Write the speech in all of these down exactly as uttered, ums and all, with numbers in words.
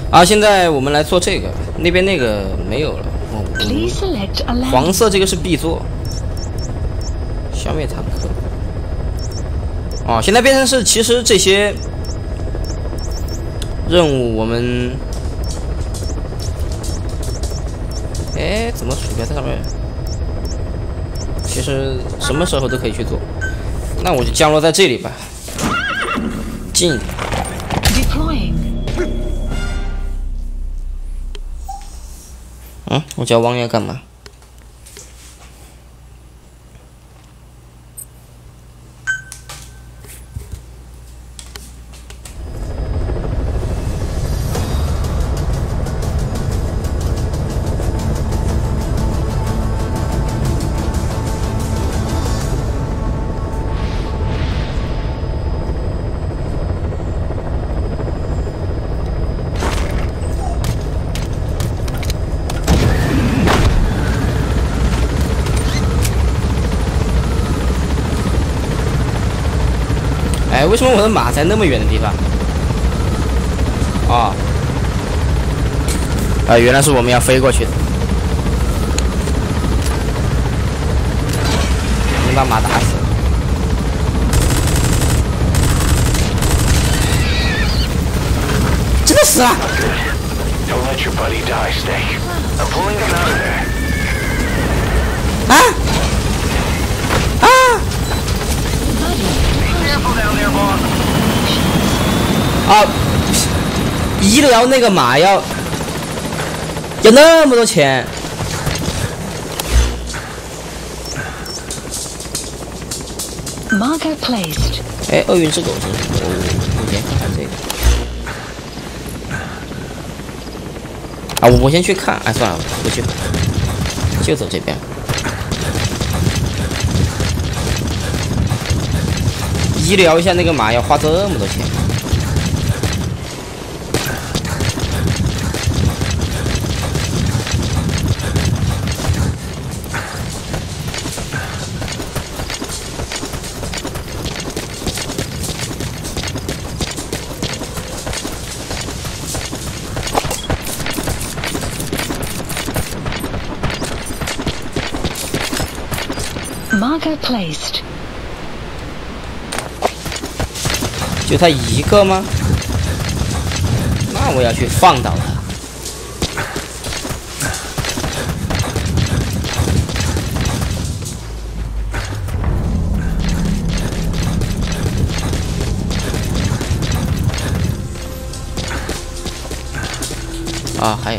啊，现在我们来做这个，那边那个没有了。哦，黄色这个是必做，消灭坦克。哦，现在变成是，其实这些任务我们，哎，怎么鼠标在上面？其实什么时候都可以去做。那我就降落在这里吧，近一点。嗯，我叫汪要干嘛？哎，为什么我的马在那么远的地方？啊、哦，啊，原来是我们要飞过去的。你把马打死了。真的死了！啊！啊！啊！医疗那个马要要那么多钱，哎，厄运之狗是什么？我我先看看这个。啊，我我先去看。哎，算了，不去，就走这边。医疗一下那个马要花这么多钱。 Marker placed. 就他一个吗？那我要去放倒他。啊，还有。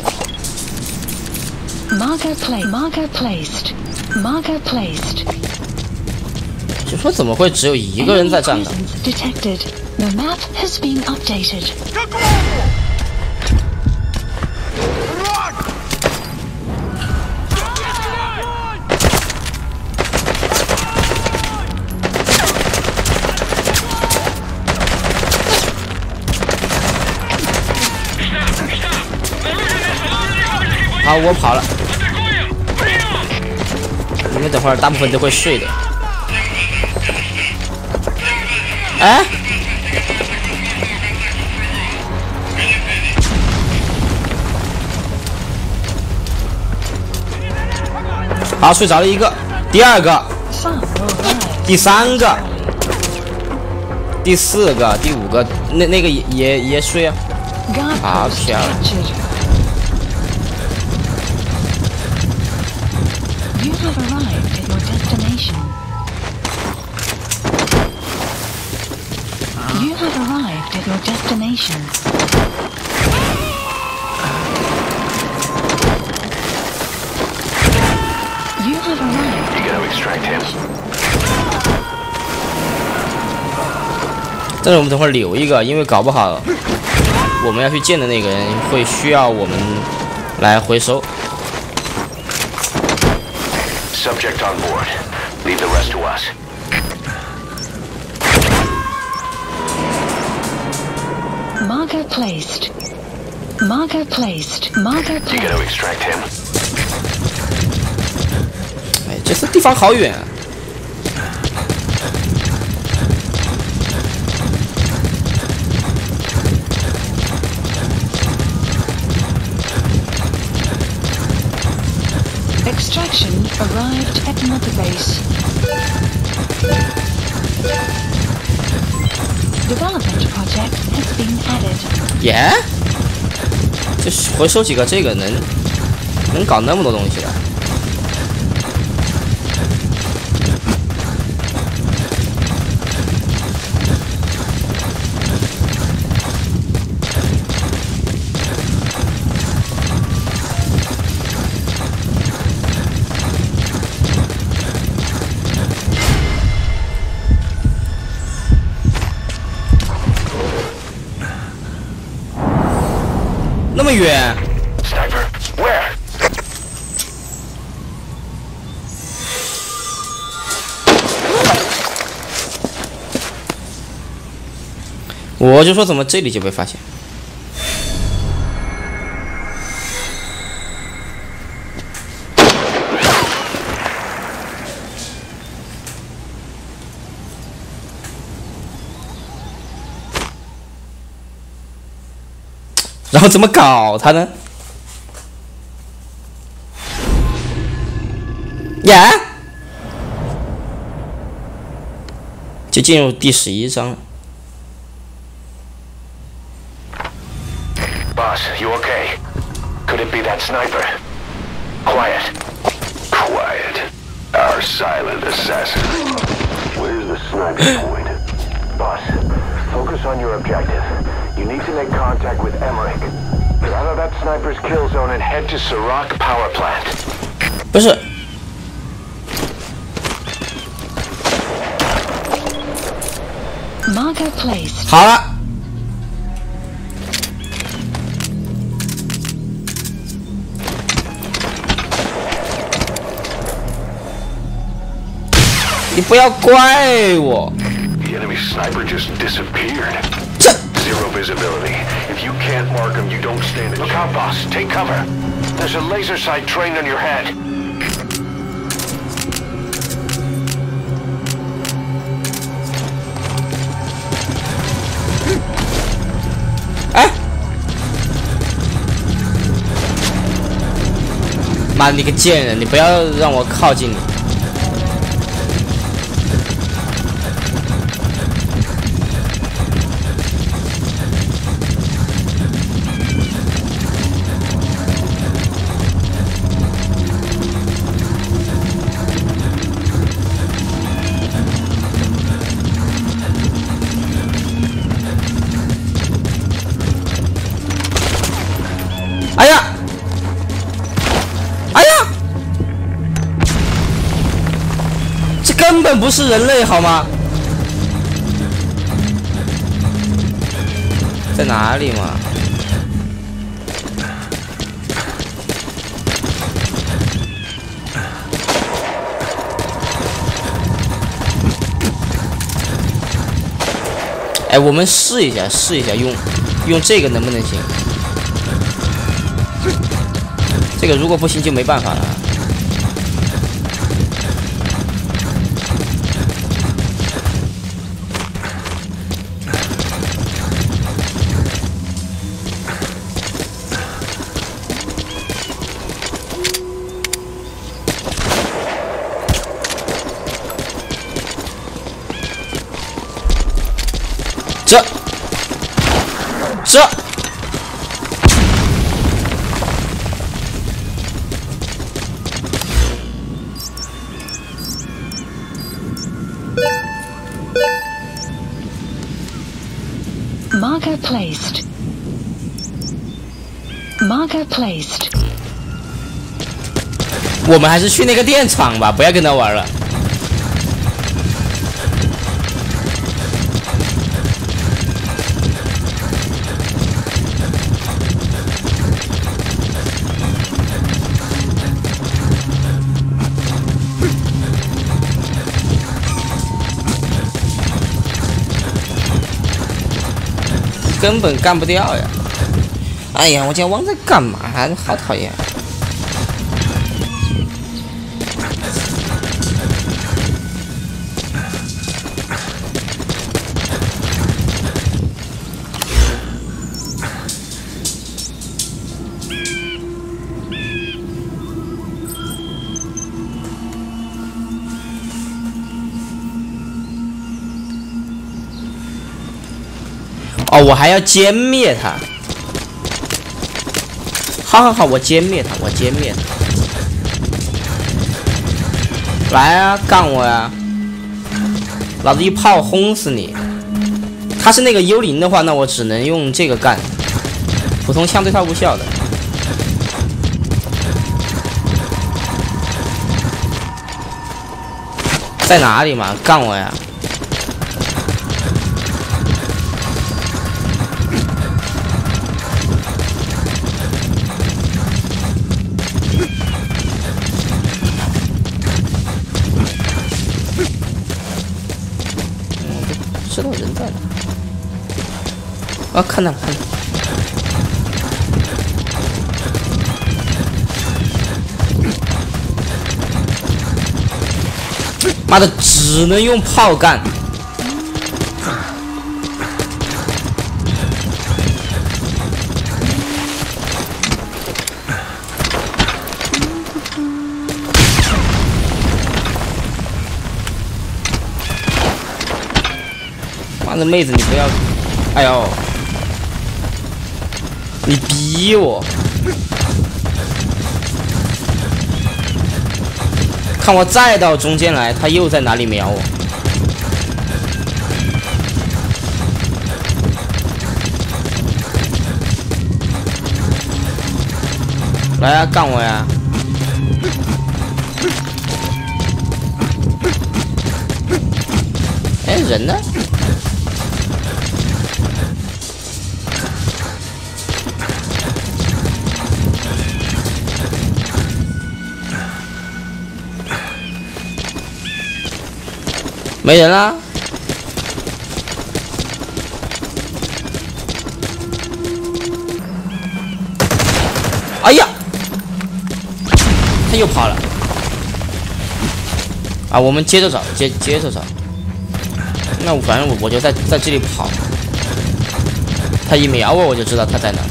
Marker placed. Marker placed. Marker placed. 就说怎么会只有一个人在站岗 ？Detected. The map has been updated. 好，我跑了。你们等会儿大部分都会睡的。哎。好，睡着了一个，第二个，第三个，第四个，第五个，那那个也也也睡啊。好漂亮。 You have arrived at your destination. You have arrived at your destination. You have arrived. You gotta extract him. 但是我们等会儿留一个，因为搞不好我们要去见的那个人会需要我们来回收。 Subject on board. Leave the rest to us. Marker placed. Marker placed. Marker You gotta placed. extract him. 哎，这次地方好远啊！ Extraction arrived at Mother Base. Development project has been added. 耶、yeah? 这回收几个这个能能搞那么多东西的？那么远 Sniper, where? 我就说怎么这里就被发现？然后怎么搞他呢？呀，就进入第十一章了。 Boss, you okay? Could it be that sniper? Quiet. Quiet. Our silent assassin. Where's the sniper point? Boss, focus on your objective. You need to make contact with Emmerich. Get out of that sniper's kill zone and head to Serac power plant. 不是。 Marker placed. 好了。 你不要怪我。 The enemy sniper just disappeared. Zero visibility. If you can't mark him, you don't stand a chance. Look out, boss. Take cover. There's a laser sight trained on your head. 哎！妈，你个贱人！你不要让我靠近你。 哎呀！哎呀！这根本不是人类好吗？在哪里嘛？哎，我们试一下，试一下，用用这个能不能行？ 这个如果不行就没办法了。这，这。 Marker placed. Marker placed. 我们还是去那个电厂吧，不要跟他玩了。根本干不掉呀！哎呀，我今天忘在干嘛？好讨厌！ 哦，我还要歼灭他。好好好，我歼灭他，我歼灭他。来啊，干我呀！老子一炮轰死你！他是那个幽灵的话，那我只能用这个干。普通枪对他无效的。在哪里嘛？干我呀！知道人在哪？啊，看到了，看到了。妈的，只能用炮干。妈的，妹子，你不要！哎呦，你逼我！看我再到中间来，他又在哪里瞄我？来呀，干我呀！哎，人呢？没人啦！哎呀，他又跑了！啊，我们接着找，接接着找。那我反正我我就在在这里跑，他一瞄我，我就知道他在哪。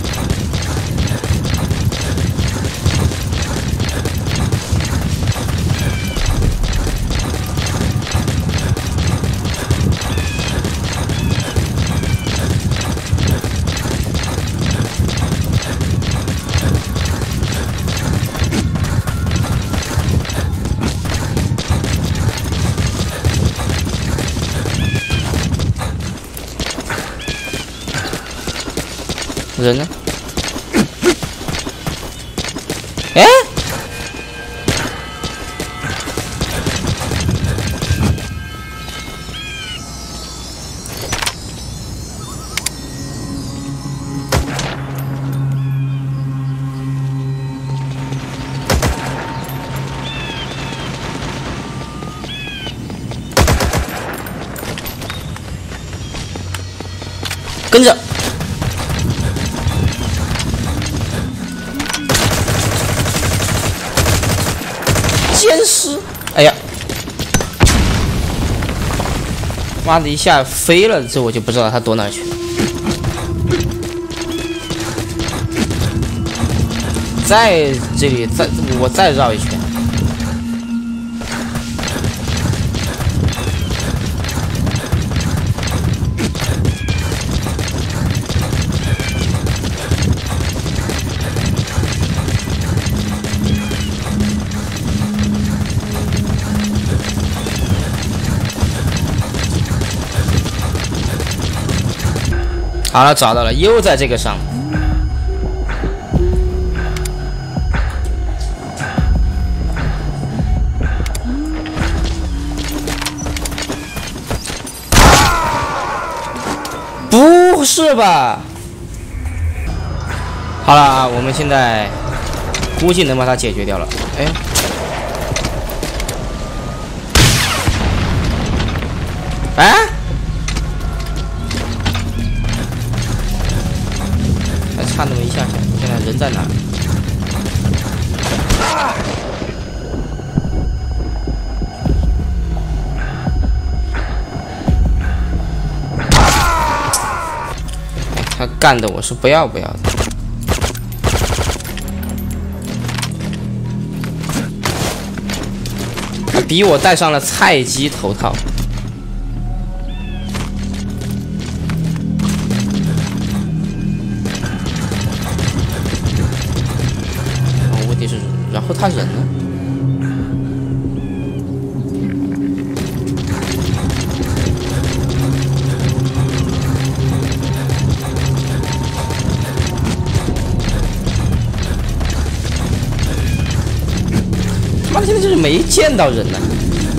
人呢？哎，跟着。奸尸！哎呀，妈的，一下飞了，这我就不知道他躲哪去了。在这里，再我再绕一圈。好了，找到了，又在这个上。不是吧？好了，我们现在估计能把它解决掉了。哎，哎。差那么一下下，现在人在哪？他干的我是不要不要的。他比我戴上了菜鸡头套。 后他人呢？他妈的，现在就是没见到人呢。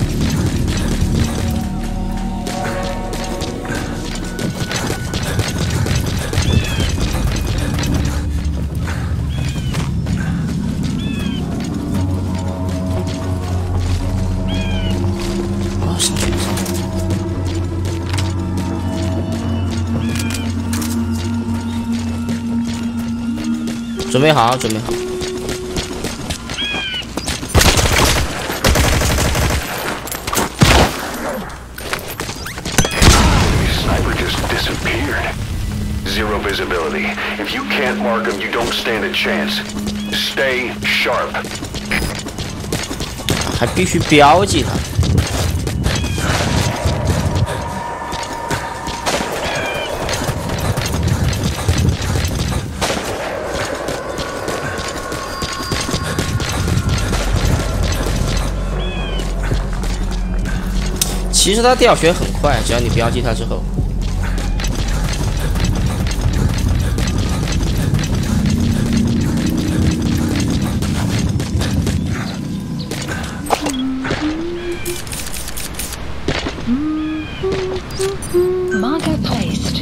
准备好，准备好。 Sniper just disappeared. Zero visibility. If you can't mark him, you don't stand a chance. Stay sharp. 还必须标记他。其实他掉血很快，只要你标记他之后。 Marker placed.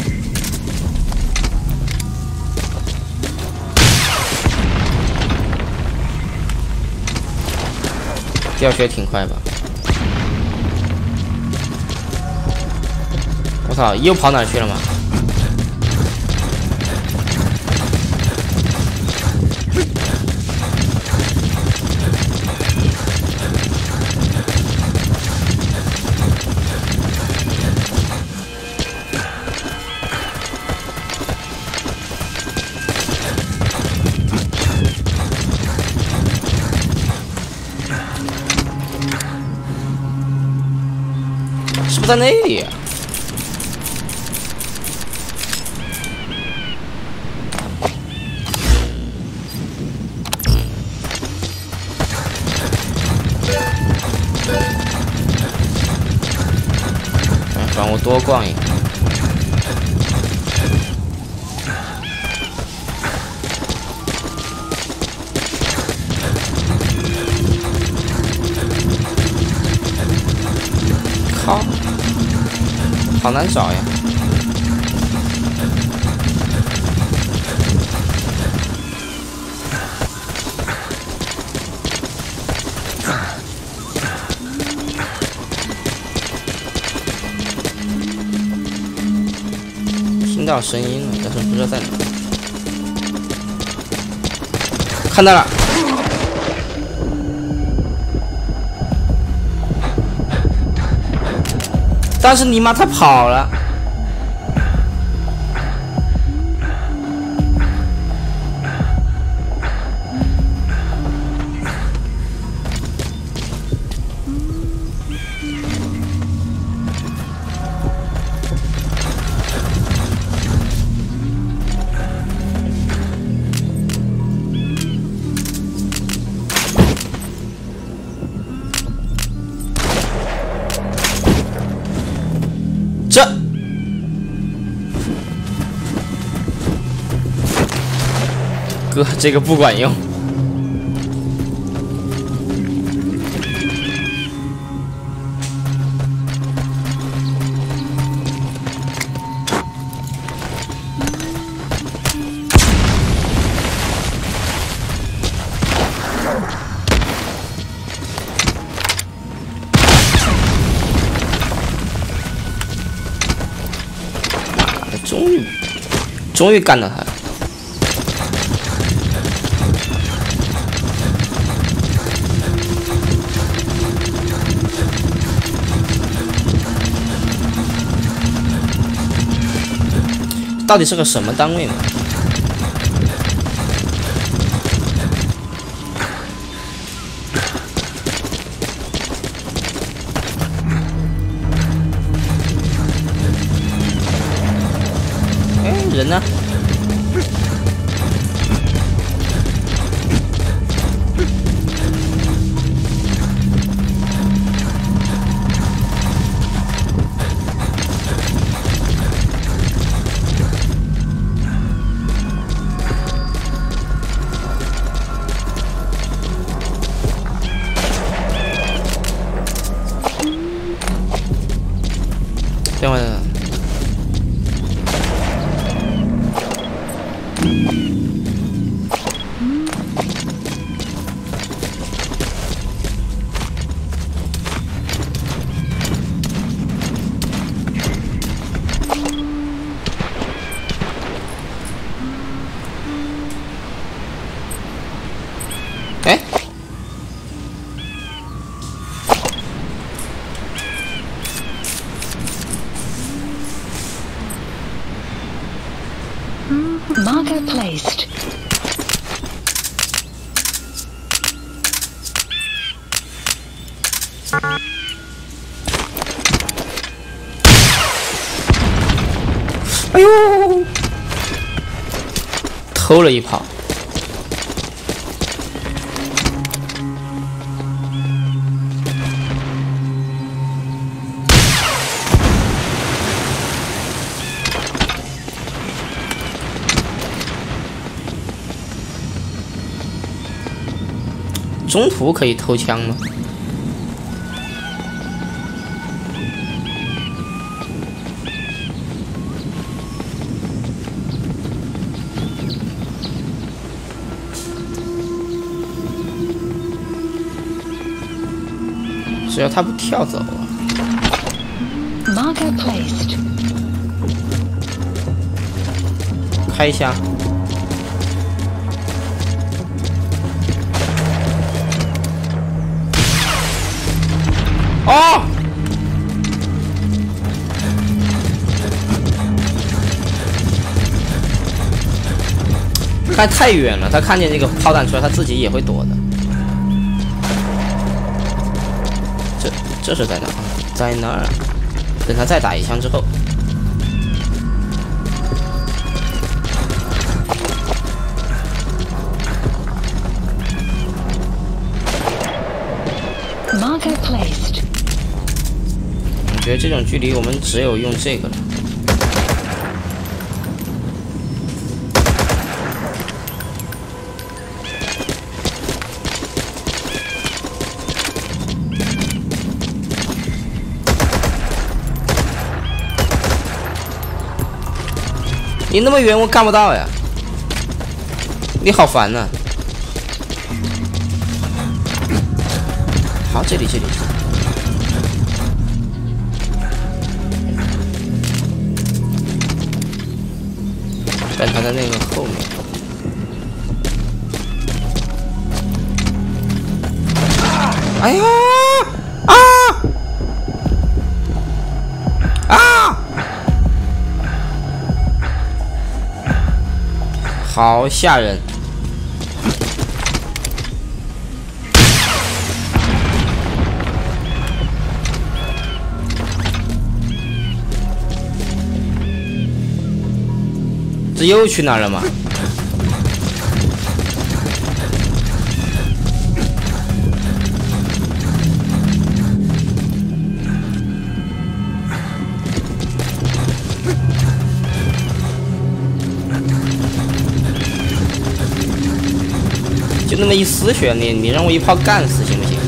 掉血挺快吧？我操，又跑哪去了吗？是不是在那里啊？让我多逛一个。靠，好难找呀！听到声音了，但是不知道在哪。看到了，但是你妈他跑了。这哥，这个不管用。终于，终于干到他了。到底是个什么单位呢？人呢？ placed. 哎呦，偷了一炮。中途可以偷枪吗？只要他不跳走啊。 Marker placed. 开一下。哦！他太远了，他看见这个炮弹出来，他自己也会躲的。这这是在哪？在那儿。等他再打一枪之后。 Marker placed. 我觉得这种距离我们只有用这个了。你那么远我看不到呀，你好烦呐、啊！好，这里这里。但他在那个后面。哎呀！啊！啊！好吓人！这又去哪儿了吗？就那么一丝血，你你让我一炮干死行不行？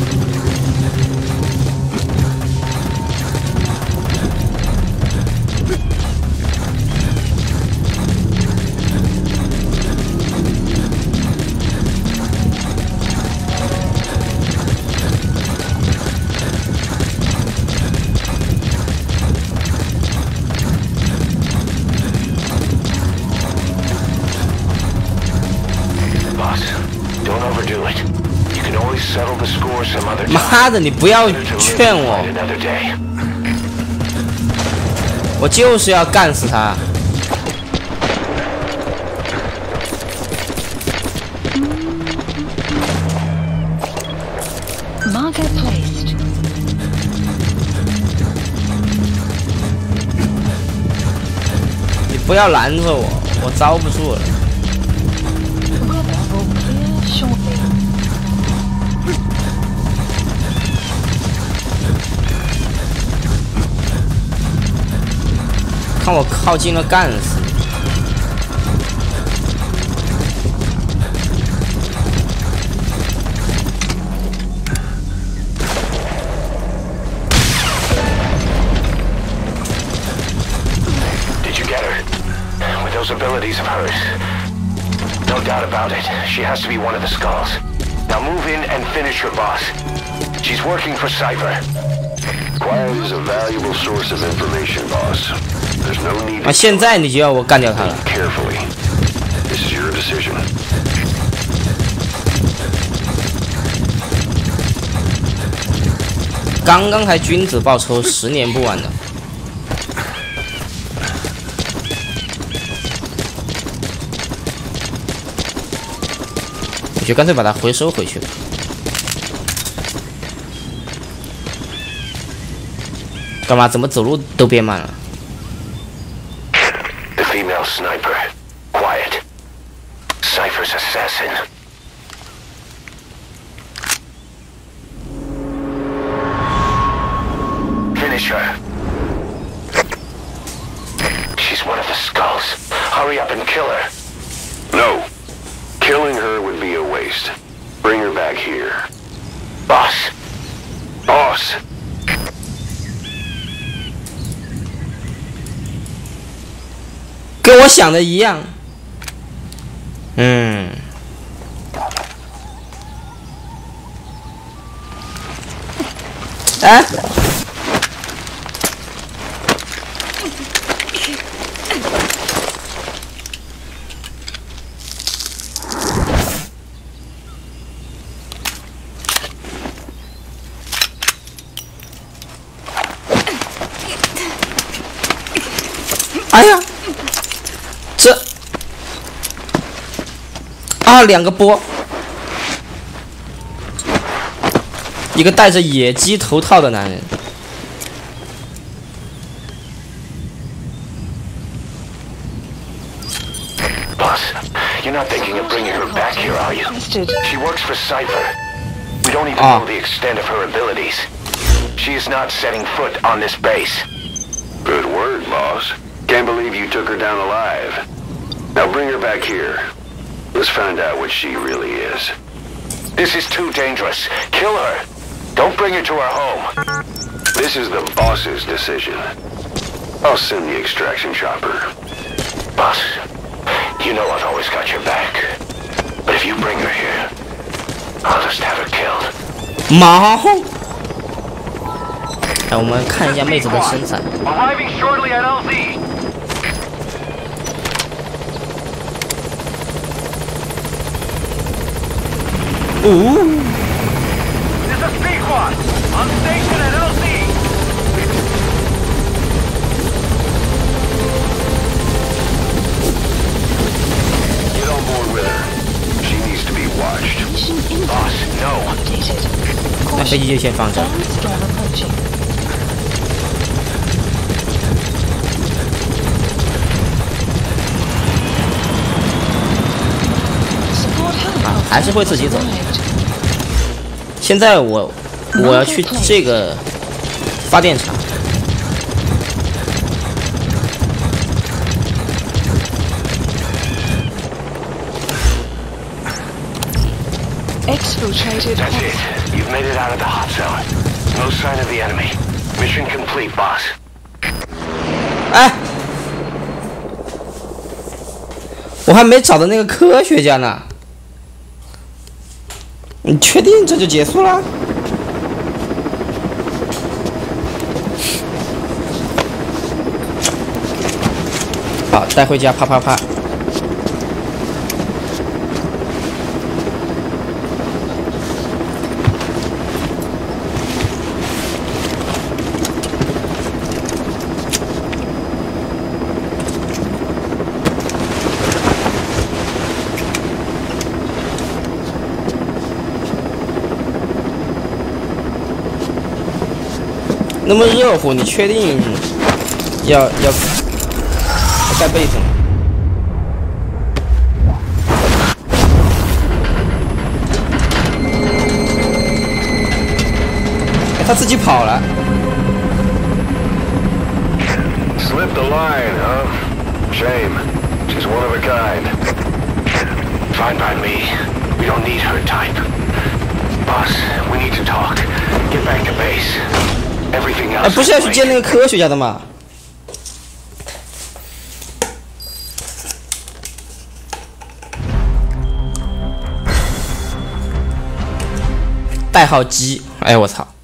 妈的，你不要劝我，我就是要干死他。 Marker placed. 你不要拦着我，我招不住了。看我靠近了，干死！ Those abilities of hers. No doubt about it. She has to be one of the skulls. Now move in and finish your boss. She's working for Cypher. Quiet is a valuable source of information, boss. There's no need. 啊！现在你就要我干掉他了。 Carefully. This is your decision. 刚刚还君子报仇，十年不晚的。 All 就干脆把它回收回去吧。干嘛？怎么走路都变慢了 The female sniper. Quiet. Cypher's assassin. Finish her. She's one of the skulls. Hurry up and kill her. No. Killing her would be a waste. Bring her back here. Boss. Boss. 跟我想的一样。嗯。哎。哎呀，这啊，两个波，一个戴着野鸡头套的男人。 Boss, you're not thinking of bringing her back here, are you? She works for Cypher. We don't even Ah. know the extent of her abilities. She is not setting foot on this base. Good word, boss. Can't believe you took her down alive. Now bring her back here. Let's find out what she really is. This is too dangerous. Kill her. Don't bring her to our home. This is the boss's decision. I'll send the extraction chopper. Boss, you know I've always got your back. But if you bring her here, I'll just have her killed. 马后。来，我们看一下妹子的身材。 Arriving shortly at L Z. Ooh. This is Pequod. On station at L Z. Get on board with her. She needs to be watched. Boss, no. 那飞机就先放这儿。 啊，还是会自己走。现在我我要去这个发电厂。 Exfiltrated. That's it. You've made it out of the hot zone. No sign of the enemy. Mission complete, boss. 哎，我还没找到那个科学家呢。你确定这就结束了？好，带回家啪啪啪。 那么热乎，你确定要要要盖被子吗？哎，他自己跑了。 Slipped the line, huh? Shame. She's one of a kind. Fine by me. We don't need her type. Boss, we need to talk. Get back to base. Everything 哎， else. 不是要去见那个科学家的吗？代号鸡，哎我操！